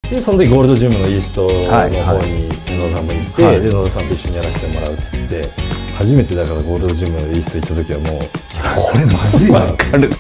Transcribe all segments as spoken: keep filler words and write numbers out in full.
でその時ゴールドジムのイーストの方に野田さんも行って、はい、で野田さんと一緒にやらせてもらうっつって初めてだからゴールドジムのイースト行った時はもうこれまずいな。 わかる。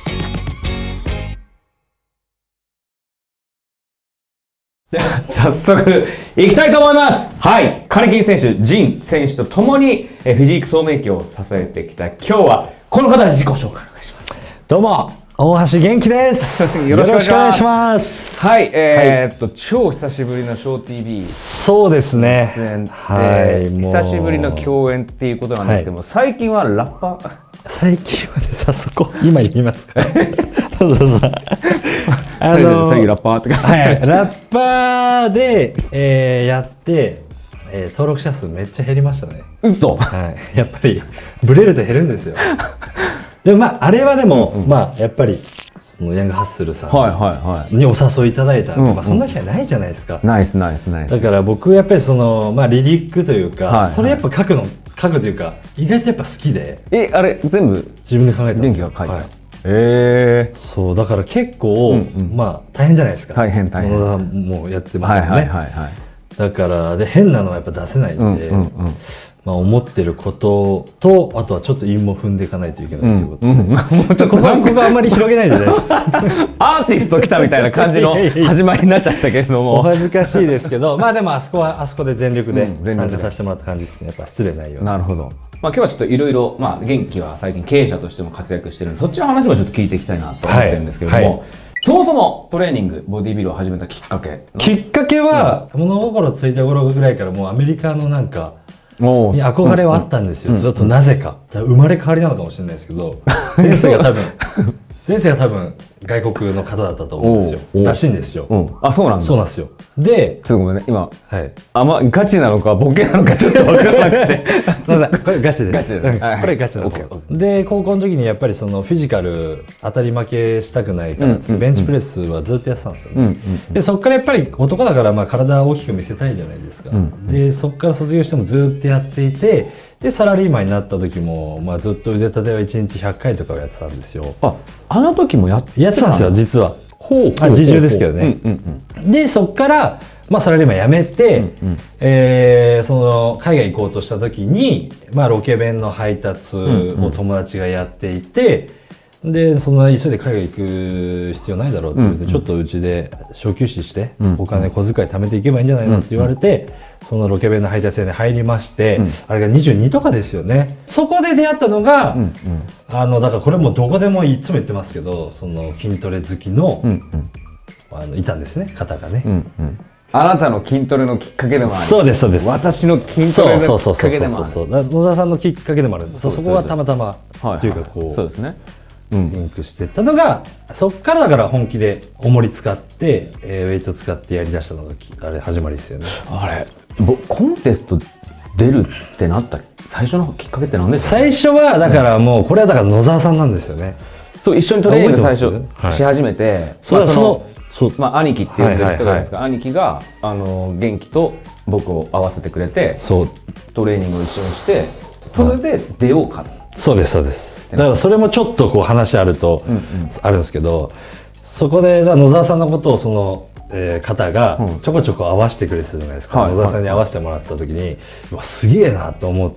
では早速いきたいと思います。はい、カネキン選手、ジン選手とともにフィジーク総明記を支えてきた今日はこの方で自己紹介お願いします。 どうも大橋元気です。よろしくお願いします。 はい、えー、っと、はい、超久しぶりのショー ティービーそうですね。 はい、久しぶりの共演っていうことなんですけども、はい、最近はラッパー最近はね、早速今言いますか。そうそうそう。 あの最近ラッパーってはい、ラッパーで、えー、やって、えー、登録者数めっちゃ減りましたね。 嘘。 はい、やっぱりブレると減るんですよ。でもまああれはでも、うんうん、まあやっぱりそのヤングハッスルさんにお誘いいただいたんで、まあそんな機会ないじゃないですか。 ナイスナイスナイス。 だから僕やっぱりそのまあリリックというか、はいはい、それやっぱ書くの書くというか意外とやっぱ好きで。 え、あれ全部自分で考えたんですよ。 元気が書いた。はい、ええー、 そうだから結構、うんうん、まあ大変じゃないですか。 大変大変。 野田さんもやってますよね。はいはいはいはい。だからで変なのはやっぱ出せないんで、うんうんうん、まあ思ってることとあとはちょっと韻も踏んでいかないといけないということで、うんうん、もうちょっとここはあんまり広げないでです。 アーティスト来たみたいな感じの始まりになっちゃったけれども、 お恥ずかしいですけど、まあでもあそこはあそこで全力で参加させてもらった感じですね。やっぱ失礼ないように。 なるほど。まあ今日はちょっといろいろ、まあ元気は最近経営者としても活躍してるので、そっちの話もちょっと聞いていきたいなと思ってるんですけれども、はいはい、そもそもトレーニングボディビルを始めたきっかけきっかけは、うん、物心ついた頃ぐらいからもうアメリカのなんかに憧れはあったんですよ、うんうん、ずっとなぜか生まれ変わりなのかもしれないですけど先生が多分先生が多分外国の方だったと思うんですよらしいんですよ、うん、 あ、そうなんだ。 そうなんですよ。でちょっとごめんね今、はい、あまガチなのかボケなのかちょっと分からなくてこれガチです。これガチなので高校の時にやっぱりそのフィジカル当たり負けしたくないからってベンチプレスはずっとやってたんですよね。でそこからやっぱり男だからまあ体を大きく見せたいじゃないですか、うん、でそこから卒業してもずっとやっていてでサラリーマンになった時も、まあ、ずっと腕立てはいちにちひゃっかいとかをやってたんですよ。 あ、あの時もやってたやってたんですよ実は。ほう、自重ですけどね。でそこからまあ、サラリーマン辞めて、うんうん、えー、その海外行こうとした時に、まあ、ロケ弁の配達を友達がやっていて、うんうん、でそんな急いで海外行く必要ないだろうって、うんうん、ちょっとうちで小休止して、うんうん、お金小遣い貯めていけばいいんじゃないのって言われて、うんうん、そのロケ弁の配達屋に入りまして、うん、あれがにじゅうにとかですよね。そこで出会ったのが、うんうん、あのだからこれもどこでもいつも言ってますけどその筋トレ好きの、うんうん、あのいたんですね方がね。うんうん、 あなたの筋トレのきっかけでもある。 そうですそうです。 私の筋トレのきっかけでもある。 そうそうそうそうそう。野田さんのきっかけでもあるんです。そこがたまたまというかこうそうですね。 リンクしていったのがそっからだから本気で重り使って、えー、ウェイト使ってやりだしたのがあれ始まりですよね。 あれコンテスト出るってなった最初のきっかけって何ですか？ 最初はだからもうこれはだから野沢さんなんですよね。 そう一緒にトレーニング最初し始めて、そのまあ兄貴って呼んでる人がですか、兄貴があの元気と僕を合わせてくれてそうトレーニングを一緒にしてそれで出ようか。 そうですそうです。だからそれもちょっとこう話あるとあるんですけど、そこで野沢さんのことをそのえー、方がちょこちょこ合わせてくれてたじゃないですか、うん、野沢さんに合わせてもらってた時に、うわすげえなと思って、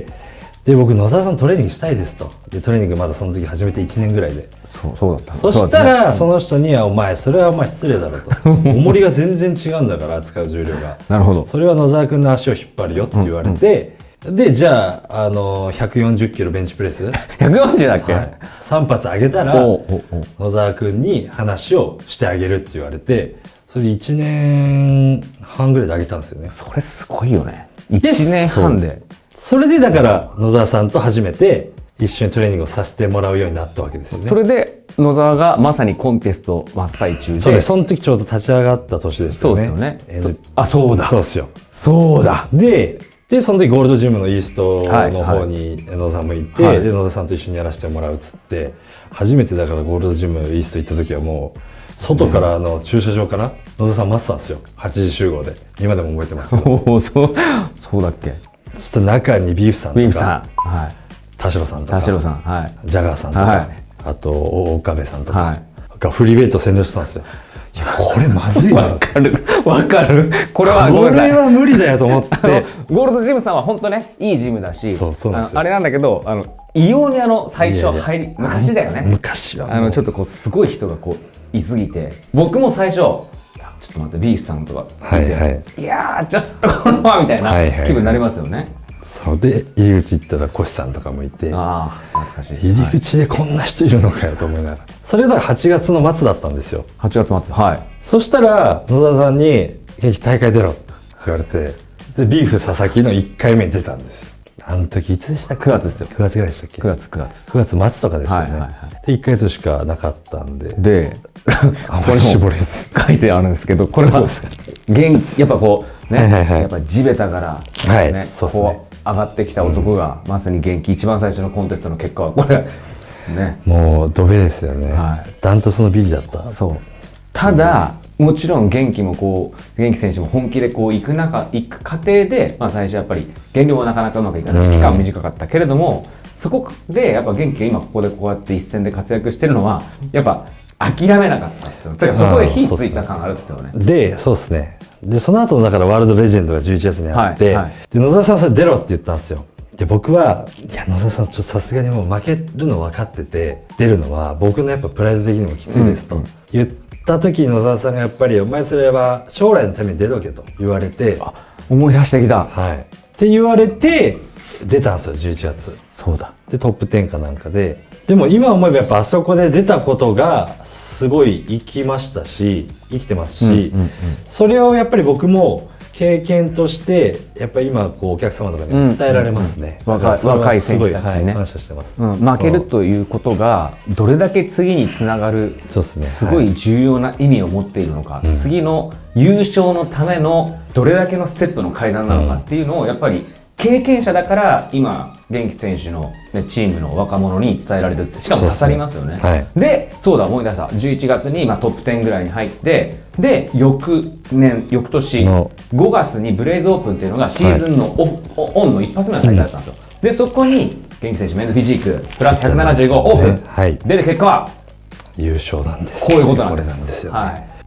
で僕野沢さんトレーニングしたいですと。でトレーニングまだその時始めていちねんぐらいで、 そうそうだった。 そしたらその人には「お前それはお前失礼だろ」と「重りが全然違うんだから扱う重量がなるほどそれは野沢君の足を引っ張るよ」って言われて、うんうん、でじゃあ、あのひゃくよんじゅっキロベンチプレスひゃくよんじゅうだっけ、はい、 さん発上げたら野沢君に話をしてあげるって言われて、それでいちねんはんぐらいで上げたんですよね。 それすごいよね。いちねんはんで。 それでだから野沢さんと初めて一緒にトレーニングをさせてもらうようになったわけですよね。 それで野沢がまさにコンテスト真っ最中で、 そうです。その時ちょうど立ち上がった年ですよね。 そうですよね。あ、そうだ。 そうですよ。 そうだ。 ででその時ゴールドジムのイーストの方に野田さんも行って、はいはい、で野田さんと一緒にやらせてもらうっつって初めてだからゴールドジムイースト行った時はもう外からあの駐車場から野田さん待ってたんですよ。はちじ集合で今でも覚えてますけど。 おそうそうだっけ。 ちょっと中にビーフさんとかビーフさん、はい、 田代さんとか田代さん、はい、 ジャガーさんとか、はい、あと岡部さんとか、はい、 がフリーウェイト占領してたんですよ。いやこれまずいな。 わかるわかる。これはこれは無理だよと思ってゴールドジムさんは本当ねいいジムだし、 そうそうなんですよ。 あれなんだけど、あの異様にあの最初入り昔だよね。 昔はあのちょっとこうすごい人がこういすぎて、僕も最初ちょっと待ってビーフさんとかはい、はい、 いやーちょっとこのままみたいな気分になりますよね。 そうで入り口行ったらコシさんとかもいて、 ああ懐かしい。 入り口でこんな人いるのかよと思いながら、それがはちがつの末だったんですよ。 はちがつ末、はい。 そしたら野田さんに「元気大会出ろ」って言われて、でビーフ佐々木のいっかいめに出たんですよ。あの時いつでしたっけ？ くがつですよ。 くがつぐらいでしたっけ？ くがつくがつくがつ末とかでしたよね、はいはいはい、でいっかげつしかなかったんでであんまり絞れず書いてあるんですけど、これは元やっぱこうね、はいはいはい、やっぱ地べたから、ね、はい、そうですね、上がってきた男が、うん、まさに元気一番最初のコンテストの結果はこれね、 もうドベですよね、はい、ダントツのビリだった。 そうただ、うん、もちろん元気もこう元気選手も本気でこう行く中行く過程で、まあ、最初やっぱり減量はなかなかうまくいかない、うん、期間短かったけれども、そこでやっぱ元気が今ここでこうやって一戦で活躍してるのはやっぱ諦めなかったですよ。だからそこで火ついた感あるんですよね。 で、そうですね。でその後だからワールドレジェンドがじゅういちがつにあって、はいはい、で野沢さんそれ出ろって言ったんですよ。で僕はいや野沢さんちょっとさすがにもう負けるの分かってて出るのは僕のやっぱプライド的にもきついですと、うんうん、言った時に野沢さんがやっぱりお前それは将来のために出ろけと言われて、 あ思い出してきた、 はい、って言われて出たんですよじゅういちがつ。 そうだ。 でトップじゅうかなんかで、でも今思えばやっぱあそこで出たことがすごい生きましたし生きてますし、うんうんうん、それをやっぱり僕も経験としてやっぱり今こうお客様とかに伝えられますね。 うんうんうん、若, 若い選手たちにね、 はい、感謝してます、 うん、負けるということがどれだけ次につながる、そうですね、すごい重要な意味を持っているのか、はい、次の優勝のためのどれだけのステップの階段なのかっていうのをやっぱり経験者だから今元気選手の、ね、チームの若者に伝えられるって、しかも刺さりますよね。そうですね、はい、でそうだ思い出した、じゅういちがつにまあトップじゅうぐらいに入って、で翌年翌年ごがつにブレイズオープンっていうのがシーズンのオ、はい、オンの一発目の大会だったんですよ。でそこに元気選手メンズフィジークプラスひゃくななじゅうごオープン、はい、で結果は優勝なんです。 こういうことなんです。 よ、ね、 はい